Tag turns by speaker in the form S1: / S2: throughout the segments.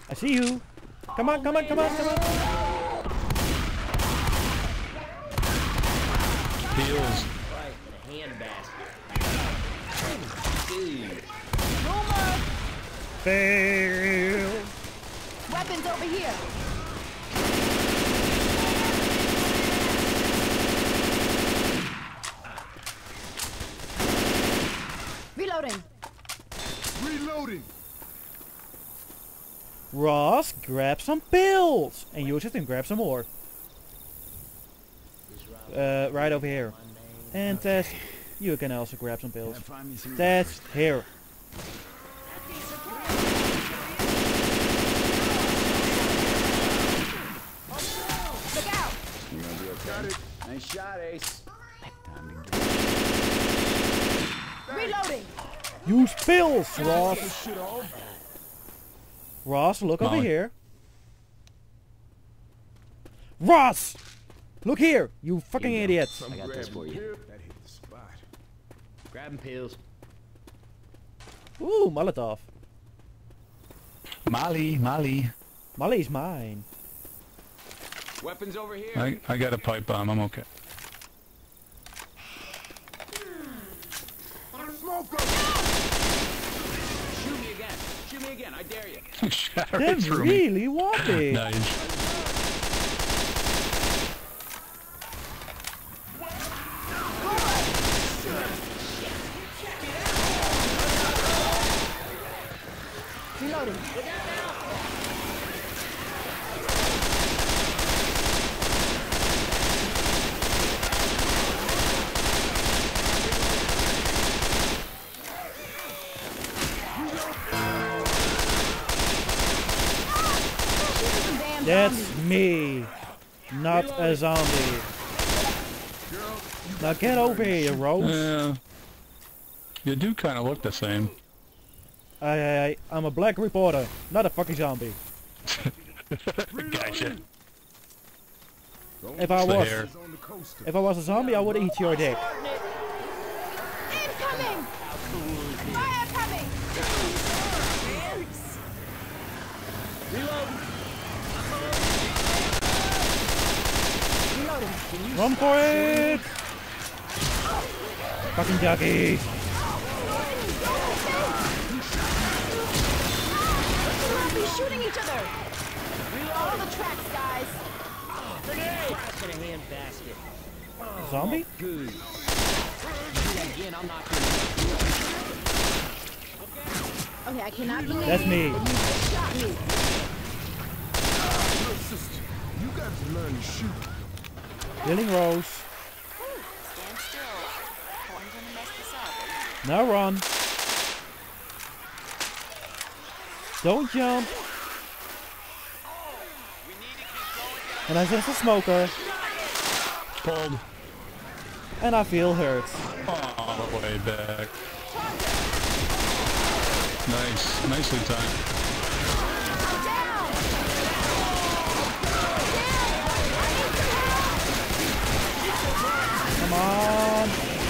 S1: I see you. Come on, come on, come on, come on.
S2: Heals.
S3: Right in the handbasket. Dude.
S4: No more.
S1: Fail.
S4: Weapons over here. Reloading.
S5: Reloading.
S1: Ross, grab some pills. And use it and grab some more. Right over here. And Tess, you can also grab some pills. Tess, here.
S4: Look out.
S6: You gonna be okay?
S5: Got it.
S6: Nice shot, Ace. Time to get
S4: Reloading.
S1: Use pills, Ross.
S5: This shit all.
S1: Ross, look over
S2: Molly.
S1: here. Ross! Look here, you fucking idiot.
S3: I got this for you.
S5: That hit the spot.
S3: Grabbing pills.
S1: Ooh, Molotov.
S2: Molly, Molly.
S1: Molly's mine.
S6: weapons over here.
S2: I got a pipe bomb. I'm okay.
S5: Smoke 'em.
S6: Shoot me again. Shoot me again. I dare you.
S2: Shatter
S1: They're
S2: it through me.
S1: really wanted.
S2: Nice.
S4: Reloading. Damn
S1: That's
S4: zombies.
S1: me, not a zombie. Now get over here, Rose.
S2: Yeah. You do kind of look the same.
S1: I'm a black reporter, not a fucking zombie.
S2: Gotcha.
S1: If I
S2: The
S1: was,
S2: hair.
S5: On the coaster.
S1: if I was a zombie, I would eat your dick.
S4: Incoming. Fire coming. Reloading.
S1: Run for it! Fucking jockey.
S4: We'll be shooting each other. All the tracks, guys.
S3: Trash in a handbasket.
S1: Zombie?
S3: Good. Do that again, I'll knock you in.
S4: Okay, I cannot believe
S1: That's me.
S4: you just shot me.
S5: Look, sister, you got to learn to shoot.
S1: Killing Rose.
S7: Stand still. I'm gonna mess this up.
S1: Now run. Don't jump. And I'm just a smoker.
S2: Pulled.
S1: And I feel hurt.
S2: All the way back. Nice. Nicely timed.
S1: Come on.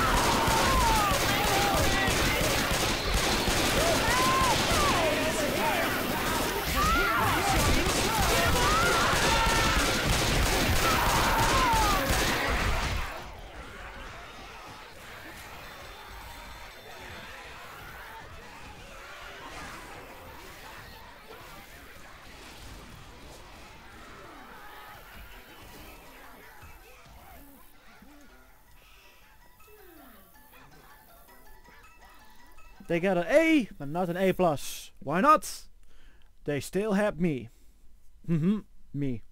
S1: They got an A, but not an A+. Why not? They still have me. Me.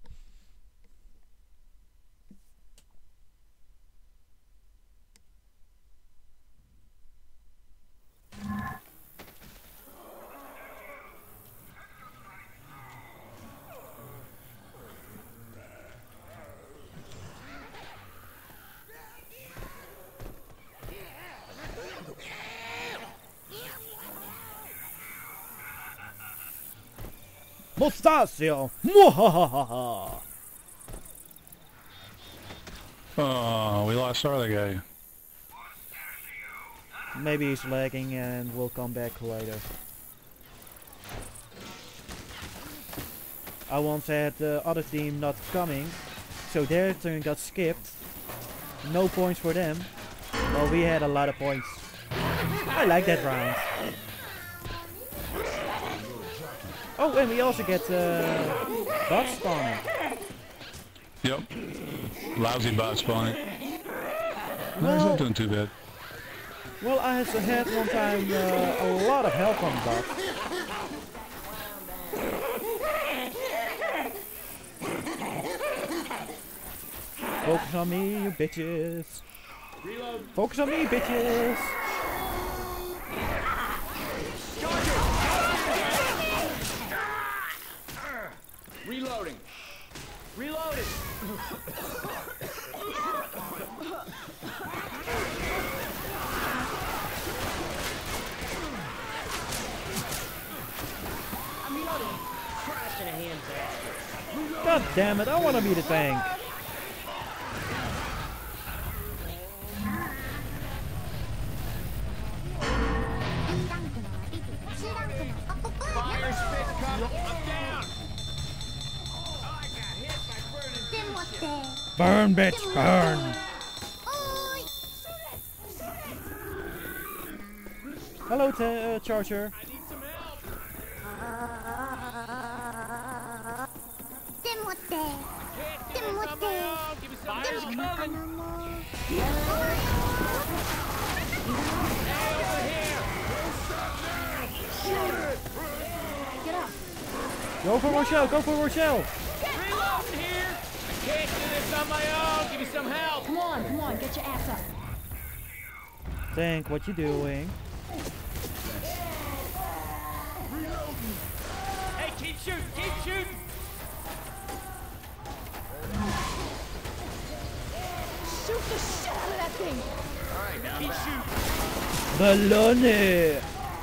S1: Mustachio! Mwahahaha!
S2: Oh, we lost our other guy.
S1: Maybe he's lagging and will come back later. I once had the other team not coming, so their turn got skipped. No points for them. Well, we had a lot of points. I like that round. Oh, and we also get bot spawning.
S2: Yep. Lousy bot spawning. No, he's
S1: Well,
S2: not doing too bad.
S1: well, I also had one time a lot of help on bot. Focus on me, you bitches. Focus on me, bitches.
S6: Reloading. Reloading.
S3: I'm reloading. Crash in a handbasket.
S1: God damn it, I wanna be the tank.
S6: Fire spit cup. I'm down. Oh, I got hit by burning shit.
S1: Burn, bitch, burn. Hello, Charger.
S6: I need some help. Give me some fire's coming.
S1: Go for Rochelle, go for Rochelle.
S6: Reloading here. I can't do this on my own. Give me some help.
S4: Come on, get your ass up.
S1: Tank, what you doing?
S6: Hey, keep shooting. Keep shooting.
S4: Shoot the shit out of that thing.
S6: All right, now keep shooting.
S1: Baloney.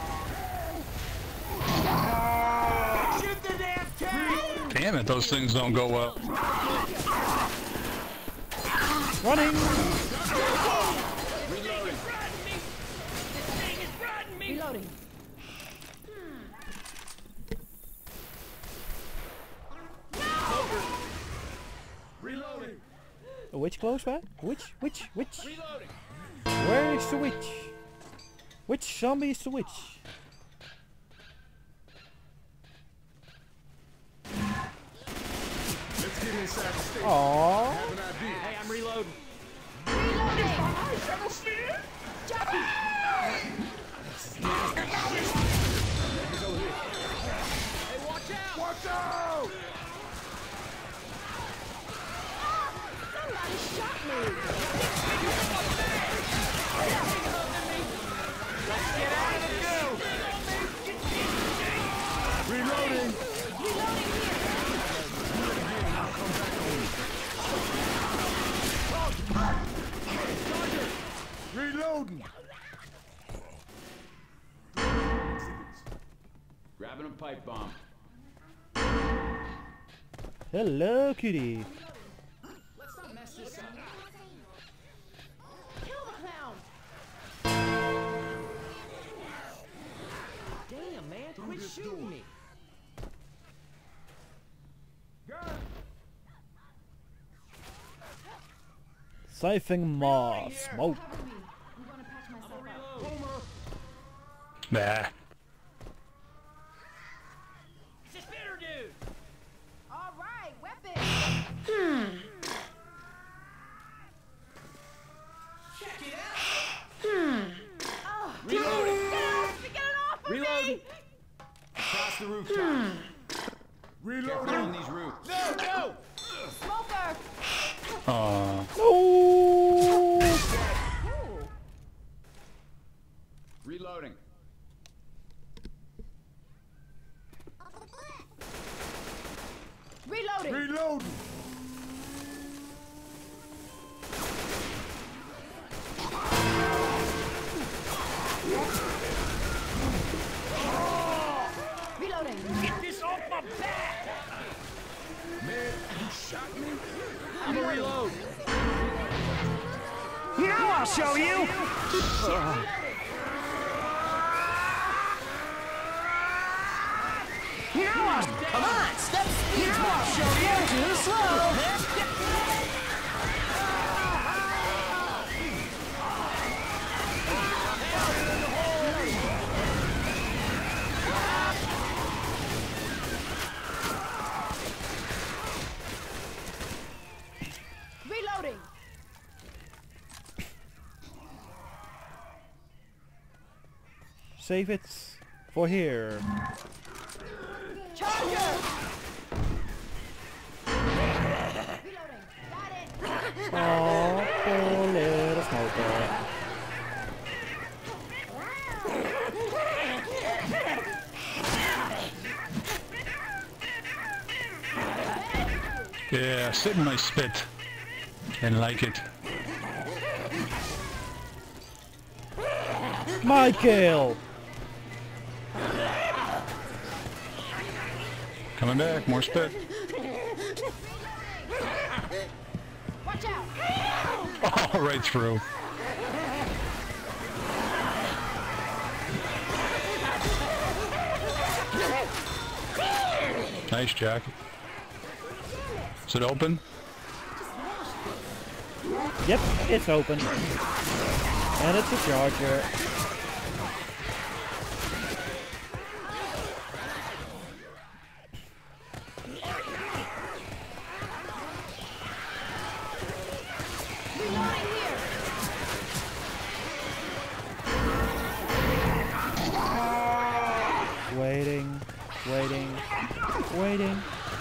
S6: Shoot the damn tank.
S2: Damn it, those things don't go well.
S1: Running.
S6: Reloading.
S4: Reloading.
S6: Reloading.
S1: Which close by? Which?
S6: Reloading.
S1: Where is the witch? Which zombie is the witch?
S5: Let's get inside the station.
S1: Aww.
S5: Have an idea.
S6: Hey, I'm reloading. Hey, watch out.
S5: Watch out!
S4: Somebody shot me.
S6: Get out of the goo.
S5: Reloading! Reloading!
S6: Grabbing a pipe bomb.
S1: Hello, cutie.
S6: Let's not mess this up.
S4: Kill the clown.
S3: Damn, man. Quit shooting me.
S1: Siphoning Maw. Smoke.
S2: Nah.
S3: It's a spitter dude.
S4: All right, weapon.
S3: Check it out.
S6: Reloading.
S4: Get it off of
S6: Reloading.
S4: me.
S6: Across the rooftop. Careful on these roofs. No, no.
S4: Smoker.
S1: No.
S6: Reloading.
S4: Reloading.
S5: Reloading!
S4: Reloading.
S3: Get this off my back.
S5: Man, you shot me?
S6: I'm gonna reload.
S3: Now I'll show you. Now Come on, step speeds won't show you. You're too slow.
S4: Reloading.
S1: Save it for here.
S4: Charger. Reloading. Got it.
S1: Oh, poor little smoker.
S2: Yeah, sit in my spit. And like it.
S1: My kill!
S2: Coming back, more spit.
S4: Watch out.
S2: Oh, right through. Nice, Jack. Is it open?
S1: Yep, it's open. And it's a charger. Waiting, waiting, waiting.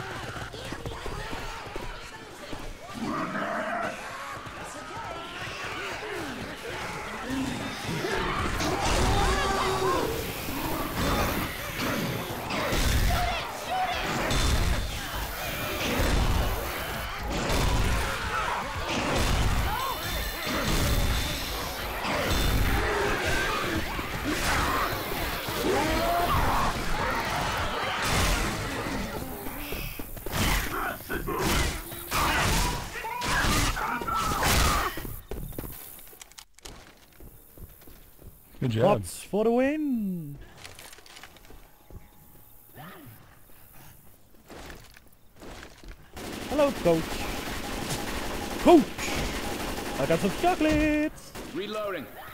S2: Good job.
S1: Bots for the win! Hello, coach. Coach! I got some chocolates!
S5: Reloading.